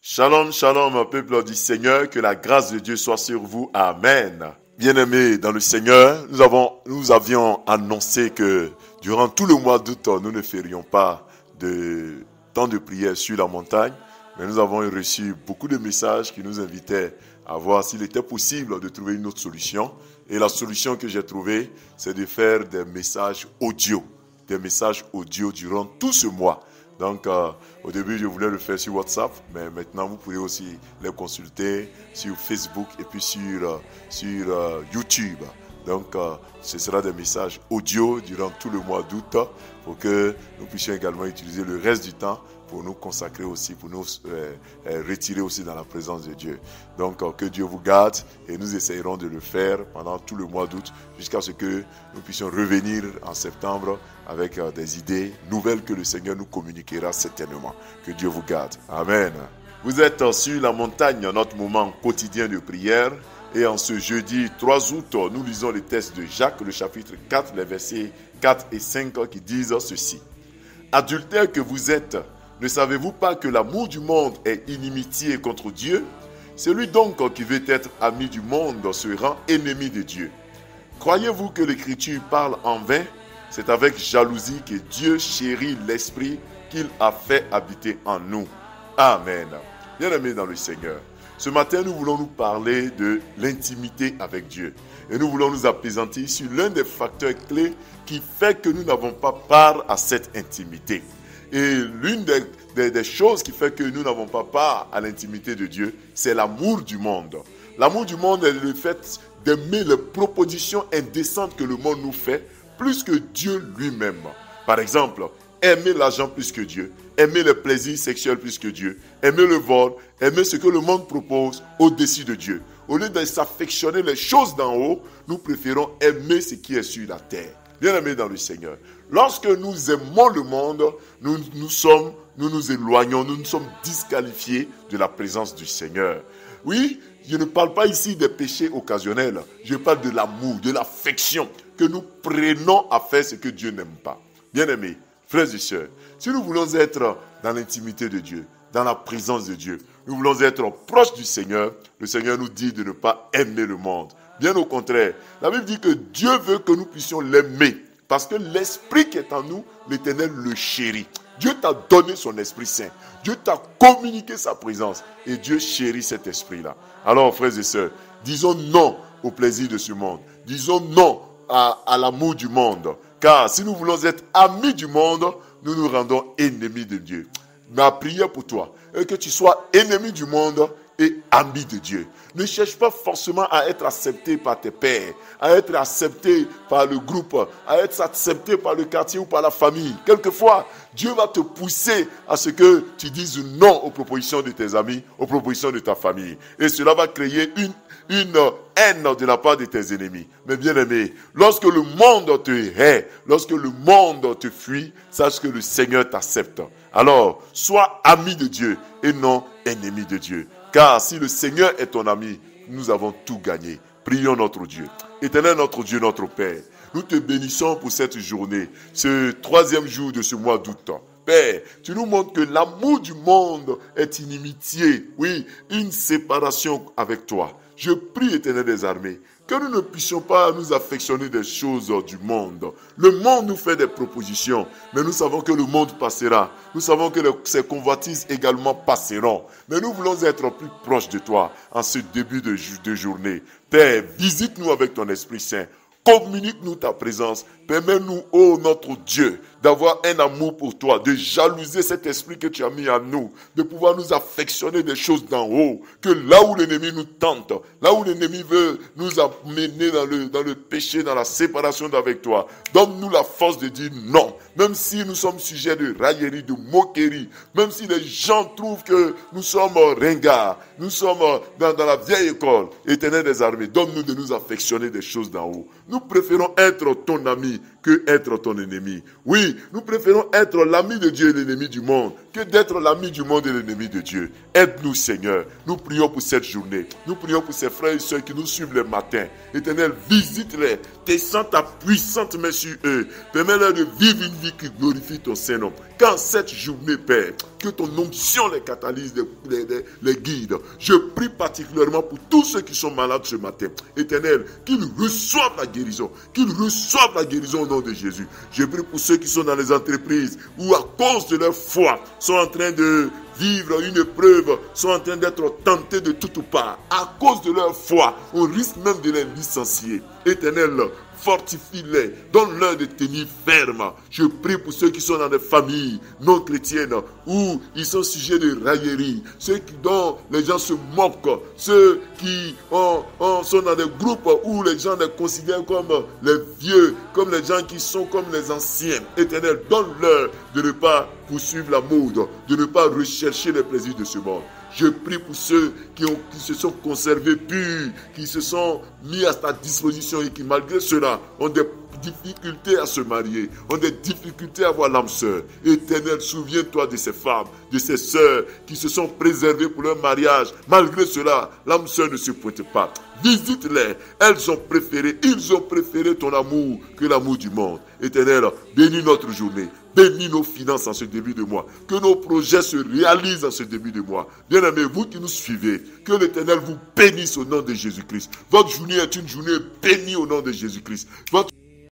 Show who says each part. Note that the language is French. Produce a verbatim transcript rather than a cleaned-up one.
Speaker 1: Shalom, shalom, peuple du Seigneur, que la grâce de Dieu soit sur vous. Amen. Bien-aimés dans le Seigneur, nous avons, nous avions annoncé que durant tout le mois d'août, nous ne ferions pas de temps de prière sur la montagne, mais nous avons reçu beaucoup de messages qui nous invitaient à voir s'il était possible de trouver une autre solution. Et la solution que j'ai trouvée, c'est de faire des messages audio, des messages audio durant tout ce mois. Donc, euh, au début, je voulais le faire sur WhatsApp, mais maintenant, vous pouvez aussi les consulter sur Facebook et puis sur, euh, sur euh, YouTube. Donc, euh, ce sera des messages audio durant tout le mois d'août pour que nous puissions également utiliser le reste du temps pour nous consacrer aussi, pour nous euh, euh, retirer aussi dans la présence de Dieu. Donc, euh, que Dieu vous garde et nous essayerons de le faire pendant tout le mois d'août jusqu'à ce que nous puissions revenir en septembre avec euh, des idées nouvelles que le Seigneur nous communiquera certainement. Que Dieu vous garde. Amen. Vous êtes sur la montagne, notre moment quotidien de prière. Et en ce jeudi trois août, nous lisons les textes de Jacques, le chapitre quatre, les versets quatre et cinq qui disent ceci. Adultères que vous êtes, ne savez-vous pas que l'amour du monde est inimitié contre Dieu? Celui donc qui veut être ami du monde se rend ennemi de Dieu. Croyez-vous que l'Écriture parle en vain? C'est avec jalousie que Dieu chérit l'Esprit qu'il a fait habiter en nous. Amen. Bien-aimés dans le Seigneur, ce matin, nous voulons nous parler de l'intimité avec Dieu. Et nous voulons nous apaisantir sur l'un des facteurs clés qui fait que nous n'avons pas part à cette intimité. Et l'une des, des, des choses qui fait que nous n'avons pas part à l'intimité de Dieu, c'est l'amour du monde. L'amour du monde est le fait d'aimer les propositions indécentes que le monde nous fait plus que Dieu lui-même. Par exemple, aimer l'argent plus que Dieu, aimer les plaisirs sexuels plus que Dieu, aimer le vol, aimer ce que le monde propose au-dessus de Dieu. Au lieu de s'affectionner les choses d'en haut, nous préférons aimer ce qui est sur la terre. Bien-aimés dans le Seigneur, lorsque nous aimons le monde, nous nous sommes, nous nous éloignons, nous nous sommes disqualifiés de la présence du Seigneur. Oui, je ne parle pas ici des péchés occasionnels, je parle de l'amour, de l'affection que nous prenons à faire ce que Dieu n'aime pas. Bien-aimés, frères et sœurs, si nous voulons être dans l'intimité de Dieu, dans la présence de Dieu, nous voulons être proches du Seigneur, le Seigneur nous dit de ne pas aimer le monde. Bien au contraire, la Bible dit que Dieu veut que nous puissions l'aimer, parce que l'Esprit qui est en nous, l'Éternel le chérit. Dieu t'a donné son Esprit Saint, Dieu t'a communiqué sa présence, et Dieu chérit cet Esprit-là. Alors, frères et sœurs, disons non au plaisir de ce monde, disons non à, à l'amour du monde, car si nous voulons être amis du monde, nous nous rendons ennemis de Dieu. Ma prière pour toi est que tu sois ennemi du monde et ami de Dieu. Ne cherche pas forcément à être accepté par tes pères, à être accepté par le groupe, à être accepté par le quartier ou par la famille. Quelquefois, Dieu va te pousser à ce que tu dises non aux propositions de tes amis, aux propositions de ta famille. Et cela va créer une, une haine de la part de tes ennemis. Mais bien aimé, lorsque le monde te hait, lorsque le monde te fuit, sache que le Seigneur t'accepte. Alors, sois ami de Dieu et non ennemi de Dieu. Car si le Seigneur est ton ami, nous avons tout gagné. Prions notre Dieu. Éternel notre Dieu, notre Père, nous te bénissons pour cette journée, ce troisième jour de ce mois d'août. Père, tu nous montres que l'amour du monde est inimitié, oui, une séparation avec toi. Je prie, Éternel des armées, que nous ne puissions pas nous affectionner des choses du monde. Le monde nous fait des propositions, mais nous savons que le monde passera. Nous savons que ces convoitises également passeront. Mais nous voulons être plus proches de toi en ce début de, de journée. Père, visite-nous avec ton Esprit Saint. Communique-nous ta présence. Permets-nous, ô notre Dieu, d'avoir un amour pour toi, de jalouser cet esprit que tu as mis en nous, de pouvoir nous affectionner des choses d'en haut, que là où l'ennemi nous tente, là où l'ennemi veut nous amener dans le, dans le péché, dans la séparation d'avec toi, donne-nous la force de dire non, même si nous sommes sujets de raillerie, de moquerie, même si les gens trouvent que nous sommes ringards, nous sommes dans, dans la vieille école. Éternel des armées, donne-nous de nous affectionner des choses d'en haut. Nous préférons être ton ami ami que être ton ennemi. Oui, nous préférons être l'ami de Dieu et l'ennemi du monde que d'être l'ami du monde et l'ennemi de Dieu. Aide-nous, Seigneur. Nous prions pour cette journée. Nous prions pour ces frères et sœurs qui nous suivent les matins. Éternel, visite-les. Descends ta puissante main sur eux. Permets-leur de vivre une vie qui glorifie ton Saint-Nom. Qu'en cette journée, Père, que ton onction les catalyse, les, les, les guide. Je prie particulièrement pour tous ceux qui sont malades ce matin. Éternel, qu'ils reçoivent la guérison. Qu'ils reçoivent la guérison au nom de Jésus. Je prie pour ceux qui sont dans les entreprises ou à cause de leur foi sont en train de vivre une épreuve, sont en train d'être tentés de toutes parts. À cause de leur foi, on risque même de les licencier. Éternel, fortifie-les, donne-leur de tenir ferme. Je prie pour ceux qui sont dans des familles non chrétiennes où ils sont sujets de raillerie, ceux qui, dont les gens se moquent, ceux qui ont, ont, sont dans des groupes où les gens les considèrent comme les vieux, comme les gens qui sont comme les anciens. Éternel, donne-leur de ne pas poursuivre la mode, de ne pas rechercher les plaisirs de ce monde. Je prie pour ceux qui, ont, qui se sont conservés purs, qui se sont mis à ta disposition et qui, malgré cela, ont des difficultés à se marier, ont des difficultés à avoir l'âme sœur. Éternel, souviens-toi de ces femmes, de ces sœurs qui se sont préservées pour leur mariage. Malgré cela, l'âme sœur ne se pointe pas. Visite-les. Elles ont préféré, ils ont préféré ton amour que l'amour du monde. Éternel, bénis notre journée. Bénis nos finances en ce début de mois. Que nos projets se réalisent en ce début de mois. Bien-aimés, vous qui nous suivez, que l'Éternel vous bénisse au nom de Jésus-Christ. Votre journée est une journée bénie au nom de Jésus-Christ. Votre